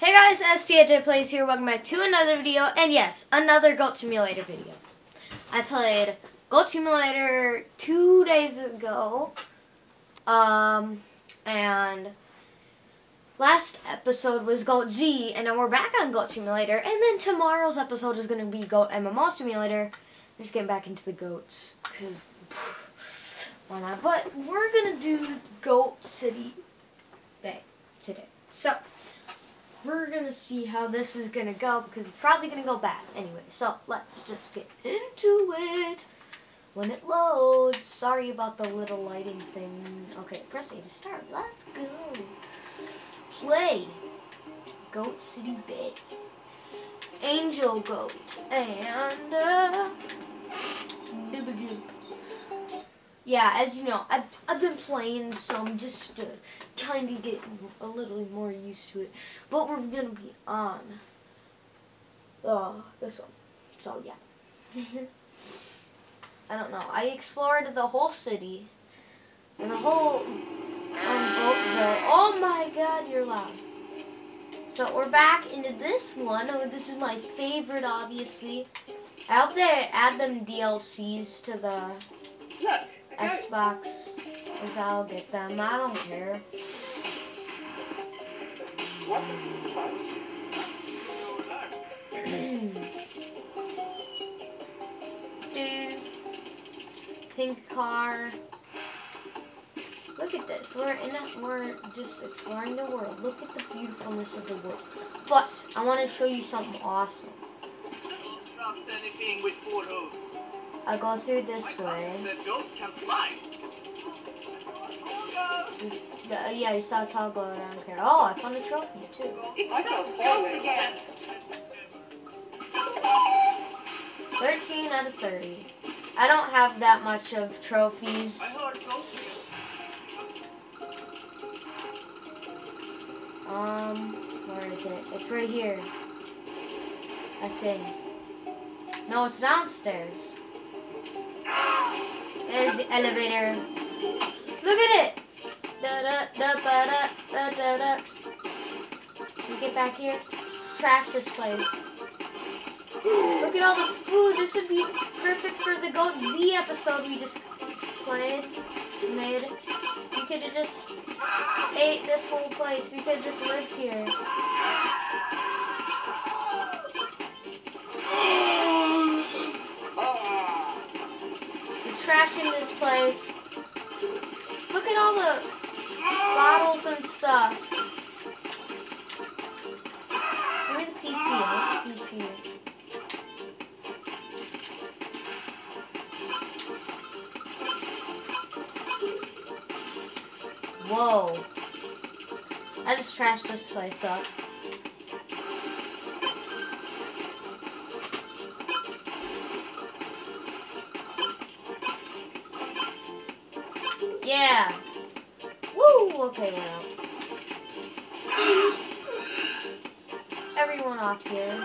Hey guys, STJ Plays here. Welcome back to another video, and yes, another Goat Simulator video. I played Goat Simulator 2 days ago, and last episode was Goat Z, and then we're back on Goat Simulator, and then tomorrow's episode is going to be Goat MMO Simulator. I'm just getting back into the goats, because why not? But we're going to do Goat City Bay today. So we're going to see how this is going to go, because it's probably going to go bad anyway. So let's just get into it when it loads. Sorry about the little lighting thing. Okay, press A to start. Let's go. Play Goat City Bay. Angel Goat and yeah, as you know, I've been playing some just to kind of get a little more used to it. But we're gonna be on this one. So yeah, I don't know. I explored the whole city and the whole Goatville. Oh my God, you're loud. So we're back into this one. Oh, this is my favorite, obviously. I hope they add them DLCs to the Xbox, because I'll get them. I don't care. Dude. Pink car. Look at this. We're just exploring the world. Look at the beautifulness of the world. But I want to show you something awesome. I go through this way. Yeah, you saw a tall goat. I don't care. Oh, I found a trophy too. It's 13 out of 30. I don't have that much of trophies. Where is it? It's right here, I think. No, it's downstairs. There's the elevator. Look at it! Da-da-da-ba-da-da-da-da. Can we get back here? Let's trash this place. Look at all the food. This would be perfect for the Goat Z episode we just made. We could have just ate this whole place. We could have just lived here. We're trashing this place. Look at all the bottles and stuff. Give me the PC. I want the PC. Whoa. I just trashed this place up. Yeah. Woo! Okay, we're out. Everyone off here.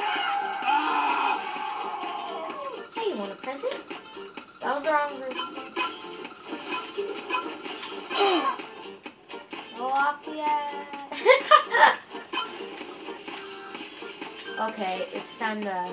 Hey, you want a present? That was the wrong version. Okay, it's time to...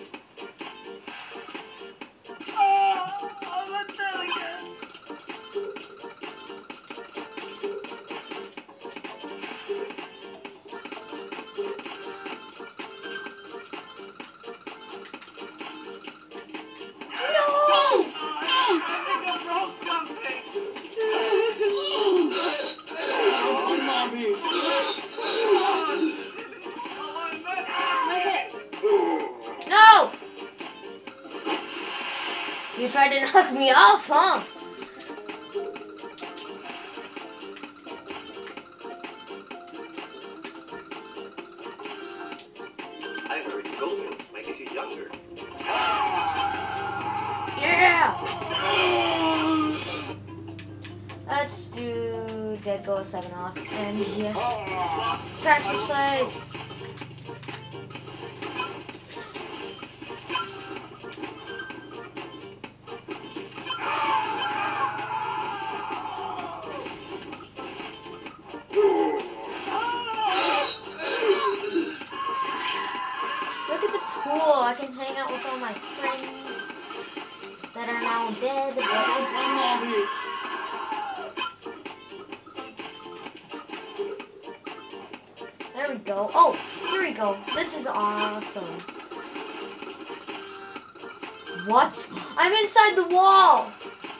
You tried to knock me off, huh? I heard goat milk makes you younger. Yeah! Let's do Dead Goat 7 off. And yes, let's trash this place. There we go. Oh, here we go. This is awesome. What? I'm inside the wall.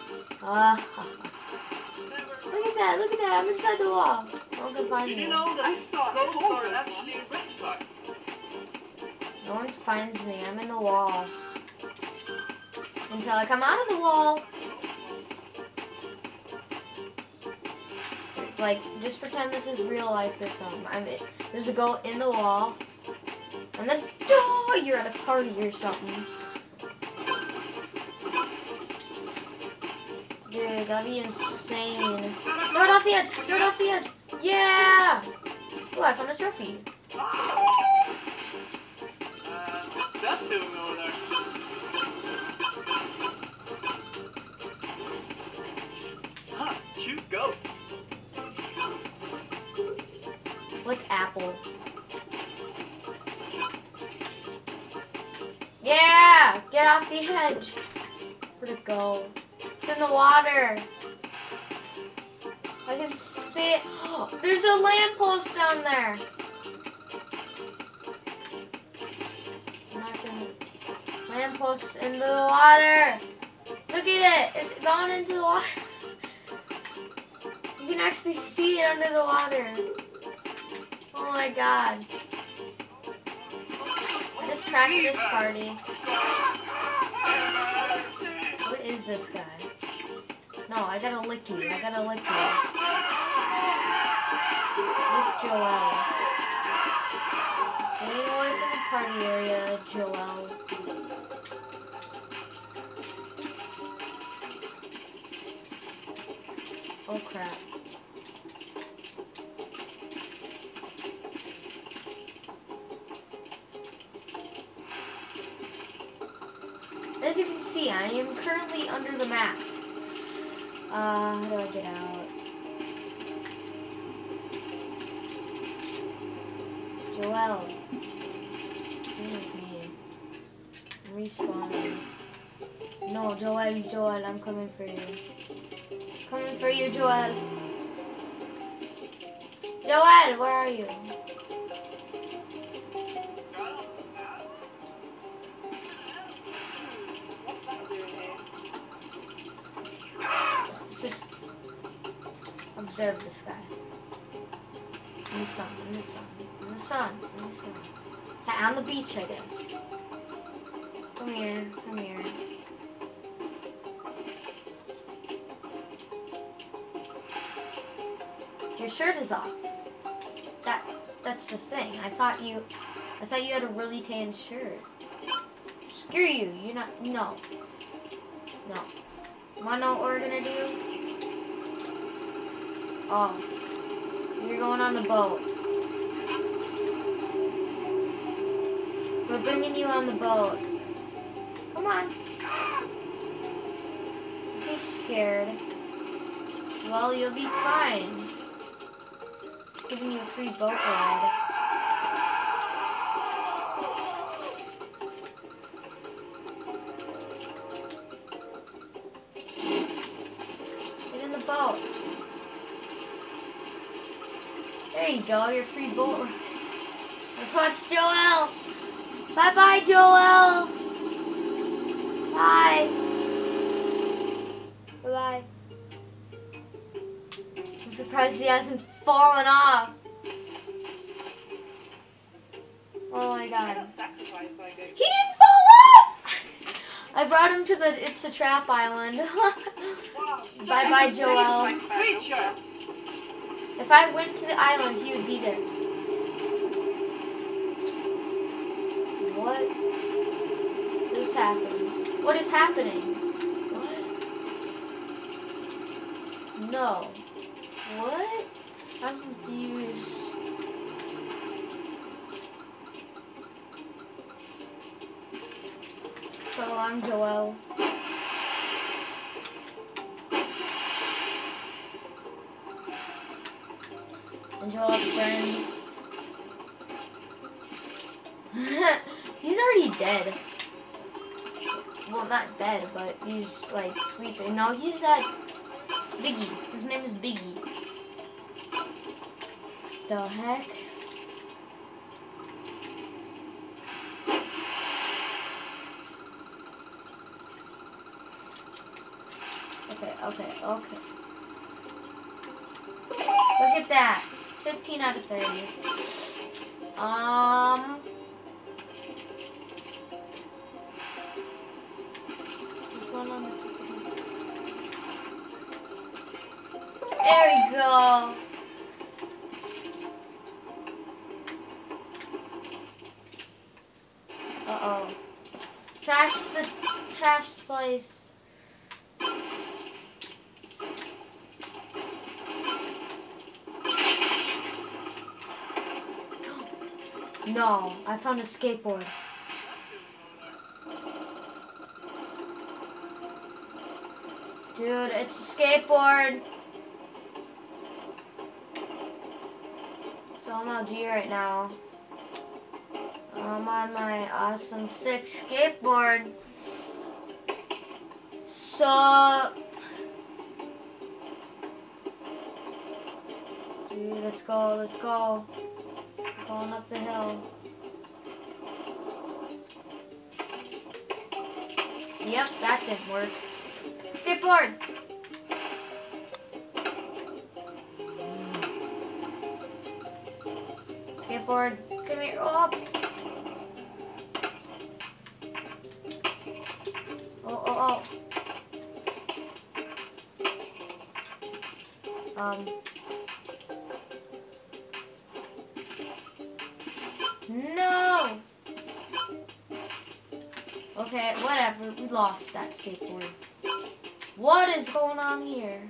Look at that. Look at that. I'm inside the wall. No one can find me. Did you know that ghosts are actually reptiles? No one finds me. I'm in the wall. Until I come out of the wall. Like, just pretend this is real life or something. There's a goat in the wall. And then, oh, you're at a party or something. Dude, that'd be insane. Throw it off the edge! Throw it off the edge! Yeah! Oh, I found a trophy. What's that doing over there? Huh, cute goat. Look, apple. Yeah! Get off the edge. Where'd it go? It's in the water. I can see it. There's a lamppost down there. Lamppost into the water. Look at it. It's gone into the water. You can actually see it under the water. Oh my god. I just trashed this party. What is this guy? No, I gotta lick you. I gotta lick you. Lick Joel. Getting away from the party area, Joel. Oh crap. As you can see, I am currently under the map. How do I get out? Joel. Come with me. I'm respawning. No, Joel, I'm coming for you. Coming for you, Joel. Joel, where are you? Just observe this guy. In the sun, in the sun, in the sun, in the sun. On the beach, I guess. Come here, come here. Your shirt is off. That's the thing. I thought you had a really tan shirt. Screw you. You're not. No. No. Wanna know what we're gonna do? Oh. You're going on the boat. We're bringing you on the boat. Come on. Don't be scared. Well, you'll be fine. Giving you a free boat ride. Boat. There you go, your free boat. Let's watch Joel. Bye-bye, Joel. Bye. Bye-bye. I'm surprised he hasn't fallen off. Oh my god. He didn't fall off! I brought him to the It's a Trap Island. Bye-bye, Joel. If I went to the island, he would be there. What is happening? What is happening? What? No. What? I'm confused. So long, Joel. And Joel's friend. He's already dead. Well, not dead, but he's like sleeping. No, he's dead. Biggie. His name is Biggie. The heck? Okay. Look at that. 15 out of 30. This one on the tip of There we go. Uh-oh. Trash the trash place. No, I found a skateboard. Dude, it's a skateboard. So I'm LG right now. I'm on my awesome sick skateboard. So, dude, let's go, let's go. Going up the hill. Yep, that didn't work. Skateboard! Skateboard, come here. Oh! Oh, oh, oh. No! Okay, whatever. We lost that skateboard. What is going on here?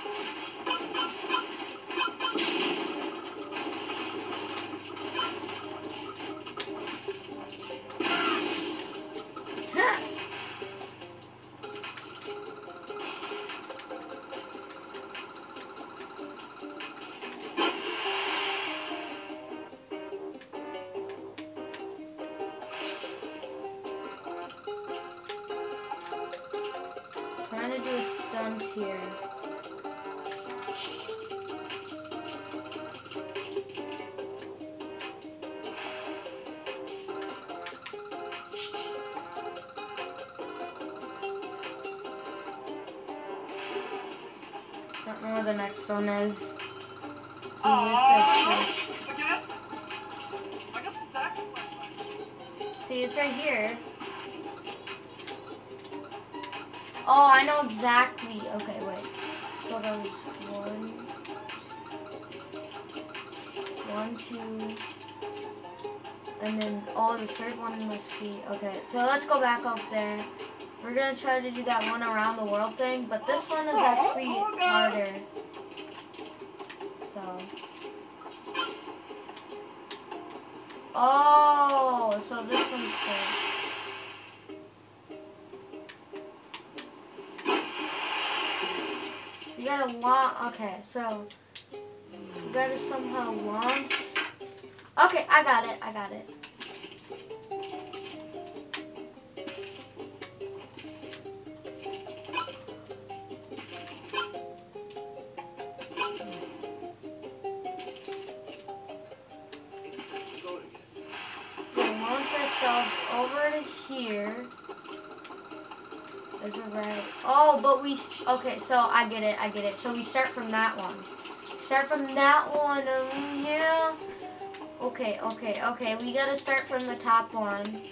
Trying to do a stunt here. Don't know where the next one is. Jesus, Again? I got sacked. see, it's right here. Oh, I know exactly. Okay, wait. So that was 1, 2, and then the third one must be okay. So let's go back up there. We're gonna try to do that one around the world thing, but this one is actually harder. So. Oh, so this one's cool. You gotta launch. Okay, so you gotta somehow launch. Okay, I got it. I got it. We'll launch ourselves over to here. There's a red. Oh, but we. Okay, so I get it. I get it. So we start from that one. Start from that one. Yeah. Okay, okay, okay. We gotta start from the top one.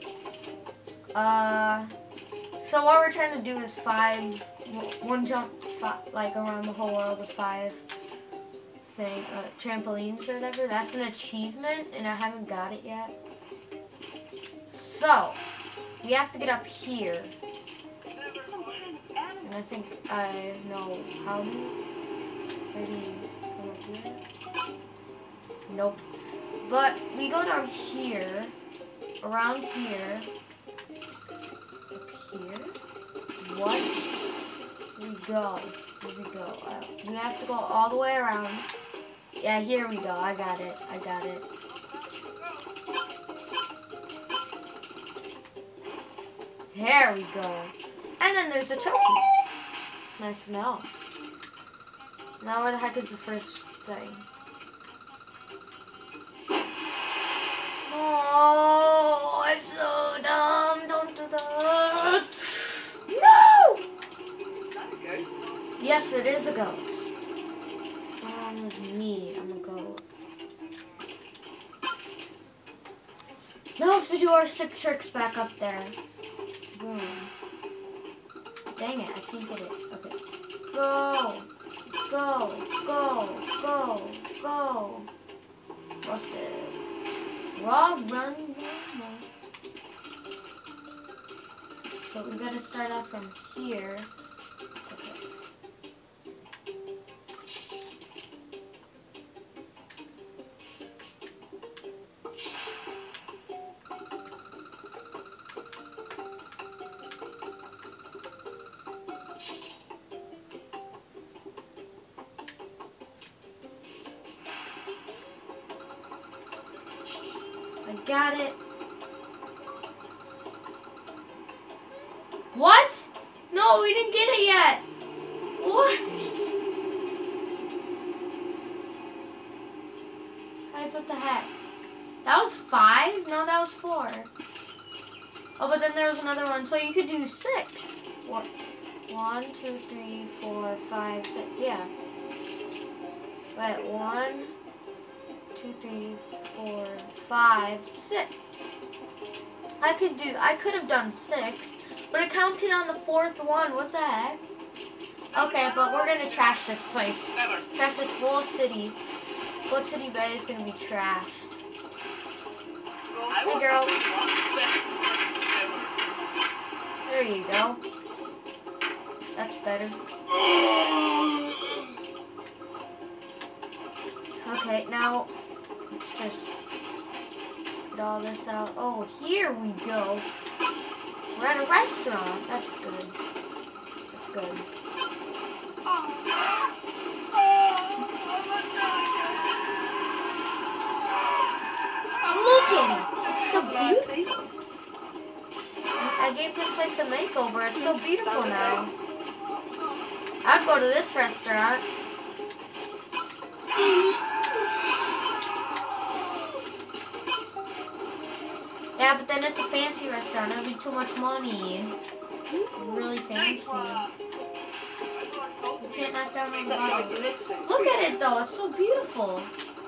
So what we're trying to do is one jump, like around the whole world with 5 trampolines or whatever. That's an achievement, and I haven't got it yet. So we have to get up here. And I think I know how to. Maybe come up here. Nope. But we go down here, around here, up here. What? We go. Here we go. We have to go all the way around. Yeah, here we go. I got it. I got it. There we go. And then there's a trophy. It's nice to know. Now where the heck is the first thing? Oh, I'm so dumb. Don't do that. No! Okay. Yes, it is a goat. So long as me, I'm a goat. Now we have to do our sick tricks back up there. Boom. Dang it, I can't get it. Okay. Go. Go. Go. Go. Go. Busted. Raw run. So we gotta start off from here. Okay. I got it. What? No, we didn't get it yet. What? Guys, what the heck? That was 5? No, that was 4. Oh, but then there was another one. So you could do 6. What? 1, 2, 3, 4, 5, 6. Yeah. Wait, 1, 2, 3, 4, 5, 6. I could have done 6, but it counted on the 4th one. What the heck? Okay, but we're gonna trash this place. Trash this whole city. Goat City Bay is gonna be trashed. Hey, girl. There you go. That's better. Okay, now let's just get all this out. Oh, here we go. We're at a restaurant. That's good. That's good. Look at it. It's so beautiful. I gave this place a makeover. It's so beautiful now. I'd go to this restaurant. Yeah, but then it's a fancy restaurant. That'd be too much money. Really fancy. You can't knock down my bottles. Look at it though. It's so beautiful.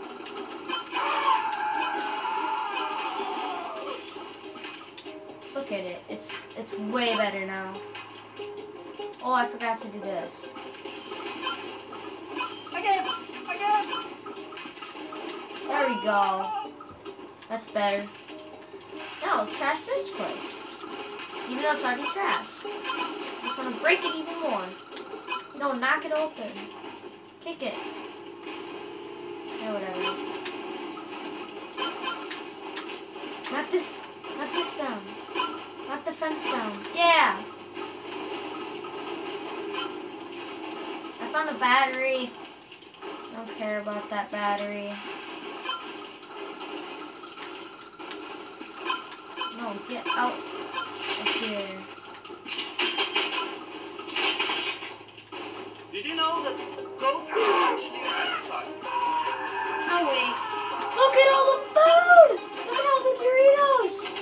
Look at it. It's way better now. Oh, I forgot to do this. Again! There we go. That's better. Now let's trash this place. Even though it's already trashed. I just want to break it even more. No, knock it open. Kick it. Yeah, whatever. Knock this down. Knock the fence down. Yeah! I found a battery. I don't care about that battery. No, get out of here. Did you know that goats are actually reptiles? No way. Look at all the food! Look at all the Doritos!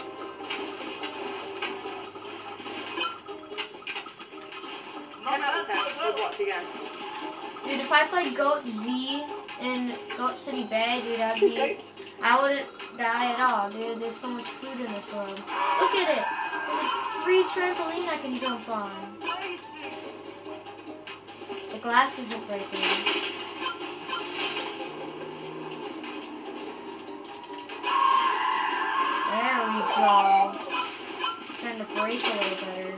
Dude, if I played Goat Z in Goat City Bay, dude, I wouldn't die at all, dude. There's so much food in this world. Look at it! There's a free trampoline I can jump on. The glass isn't breaking. There we go. It's starting to break a little better.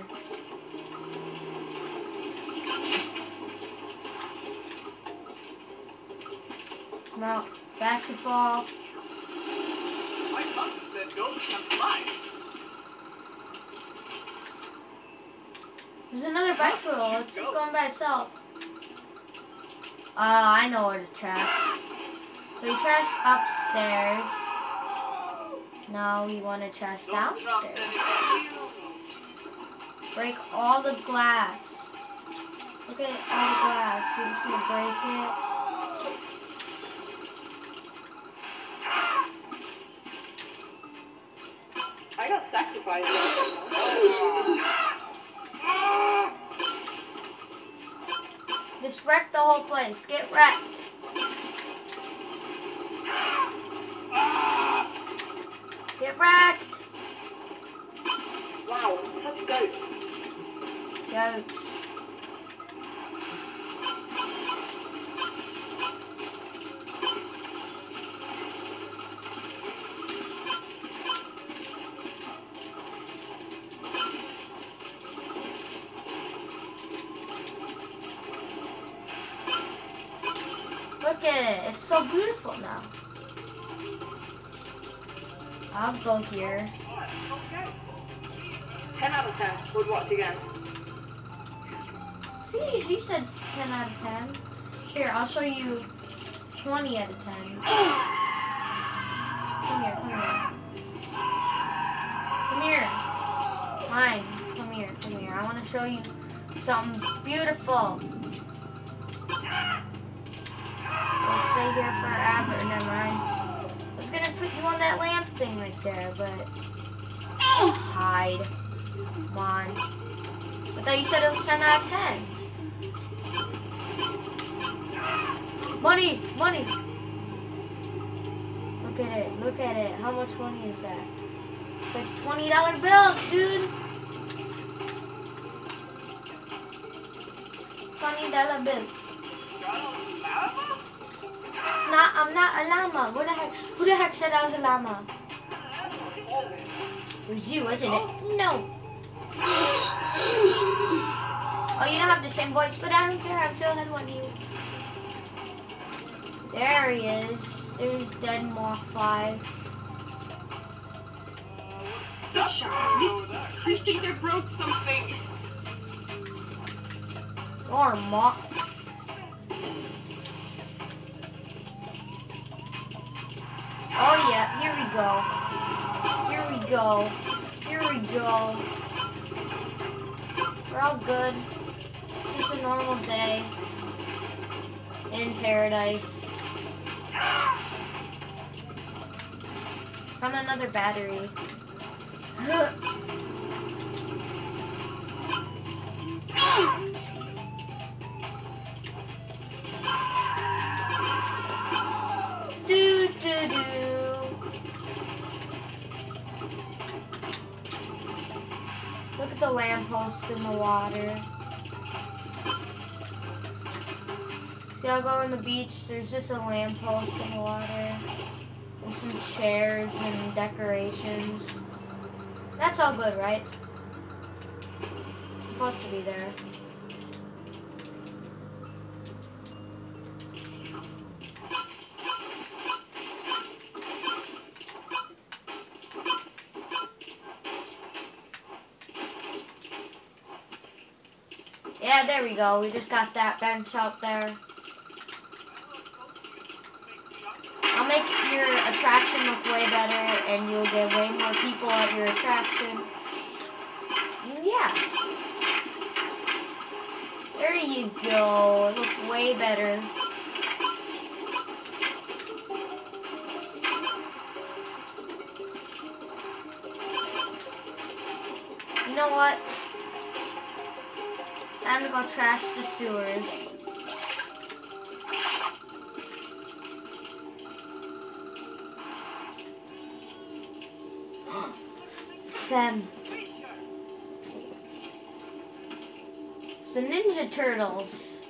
Now, basketball. My cousin said goats can fly. There's another bicycle. It's just going by itself. I know where to trash. So you trash upstairs. Now we want to trash downstairs. Break all the glass. Look at all the glass. You just want to break it. I got sacrificed. wreck the whole place. Get wrecked. Get wrecked. Wow, such goats. Goats. Look at it. It's so beautiful now. I'll go here. 10 out of 10. Would watch again. See, she said 10 out of 10. Here, I'll show you 20 out of 10. Come here, come here. Come here. Mine. Come here, come here. I want to show you something beautiful. We'll stay here forever. Never mind. I was going to put you on that lamp thing right there, but... hide. Come on. I thought you said it was 10 out of 10. Money! Money! Look at it. Look at it. How much money is that? It's like $20 bill, dude. $20 bill. It's not, I'm not a llama. Who the heck said I was a llama? It was you, wasn't it? No. Oh, you don't have the same voice, but I don't care. I'm still ahead on you. There he is. There's Dead Moth 5. Such a miss. I think I broke something. Or Moth. Oh yeah, here we go. Here we go. Here we go. We're all good. Just a normal day in paradise. Found another battery. Do do do. Look at the lampposts in the water. See, I'll go on the beach. There's just a lamppost in the water. And some chairs and decorations. That's all good, right? It's supposed to be there. Yeah, there we go. We just got that bench out there. I'll make your attraction look way better, and you'll get way more people at your attraction. And yeah. There you go. It looks way better. You know what? Time to go trash the sewers. It's them. It's the Ninja Turtles.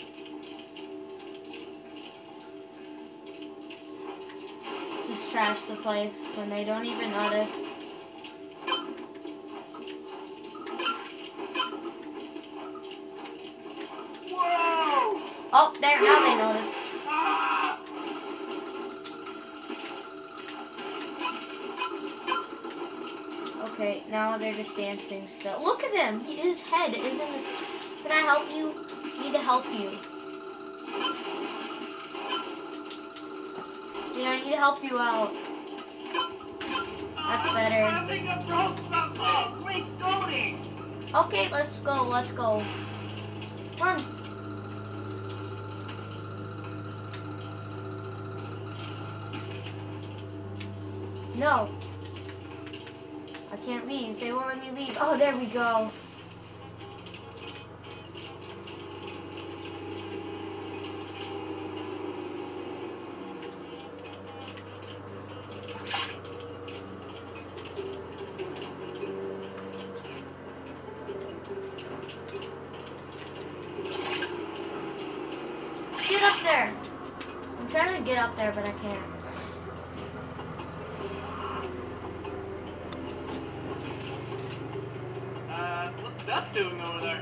Just trash the place when they don't even notice. Oh, there, now they notice. Okay, now they're just dancing still. Look at him. His head is in this. Can I help you? I need to help you. You know, I need to help you out. That's better. I think I broke something. Quit scolding. Okay, let's go. Let's go. Come on. No. I can't leave. They won't let me leave. Oh, there we go. there. I'm trying to get up there, but I can't. What's Beth doing over there?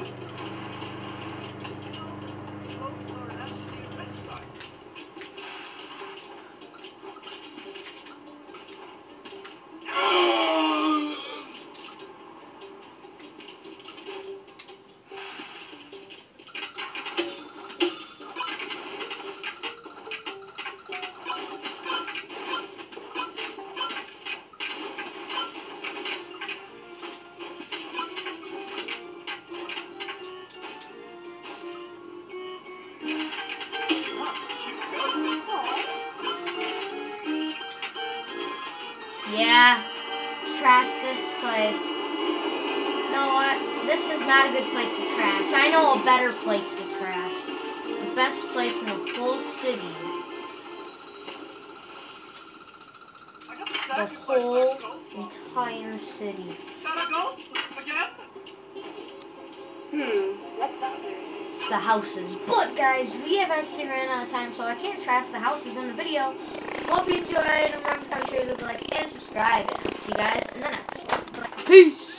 Yeah, trash this place. You know what? This is not a good place to trash. I know a better place to trash. The best place in the whole city. The whole entire city. Gotta go? Again? That's not very It's the houses. But guys, we have actually ran out of time, so I can't trash the houses in the video. Hope you enjoyed. Remember to comment, share, like, and subscribe. And I'll see you guys in the next one. Peace!